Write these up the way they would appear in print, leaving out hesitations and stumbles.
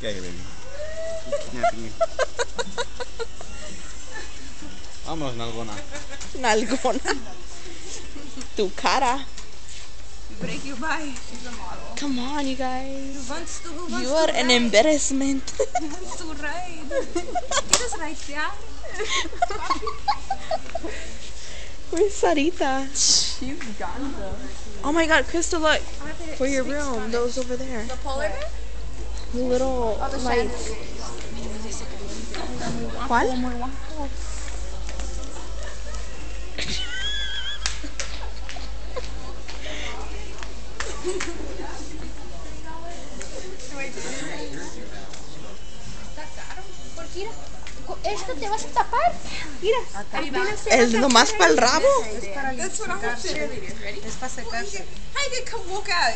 Yeah, baby. Kidnapping you. Vámonos, nalgona. Nalgona. Tu cara. Break your bike. Come on, you guys. Who wants to You are an embarrassment. Who wants to ride? ¿Quieres ridear? Where's Sarita? She's gone though. Oh my god, Crystal, look. For your room. Those over there. The polar bear? The little lights. ¿Cuál? ¿Esto te vas a tapar? Mira, ¿Es nomás para el rabo? That's what I want cheerleaders. Ready? Es para secarse. How you come walk out?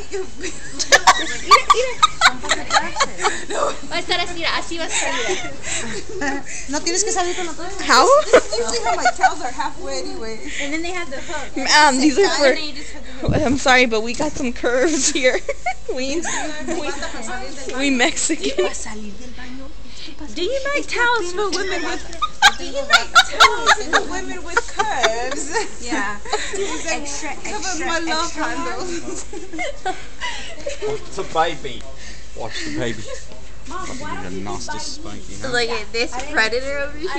va a estar así, así va a salir. No tienes que salir con nosotros. How? Usually how my towels are halfway anyway. And then they have the hook. These are for... I'm sorry, but we got some curves here. we Mexican. Do you make towels for women with? Do you make towels for women with curves? Yeah. Extra. Cover my love handles. It's a baby. Watch the baby. Mom, why don't you nasty spiky, huh? Look at this predator over here.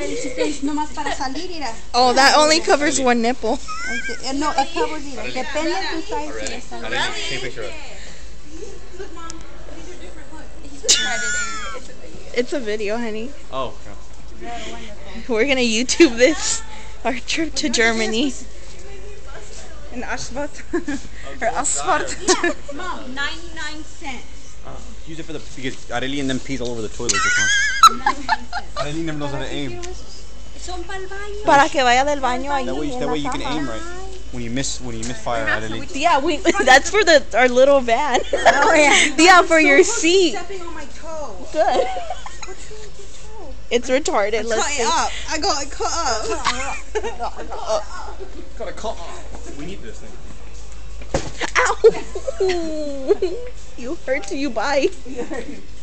Oh, that only covers one nipple. No, it covers either. Depende de tu size. Take a picture of it. Look, Mom. These are different hooks. He's a predator. It's a video, honey. Oh, yeah. We're gonna YouTube this. Our trip to Germany. An asphalt. Or asphalt. Mom, 99 cents. Use it for the because Arely and them pees all over the toilet. Arely never knows how to aim. Son para el baño. Para que vaya del baño ahí. That way you can aim right. When you misfire, Arely. Yeah, that's for our little van. Oh yeah. Yeah, for your seat. Stepping on my toe. Good. What's wrong with your toe? It's retarded. Let's Cut see. it up. I got it cut up. Gotta cut off. We need this thing. Ow! You hurt, you bite.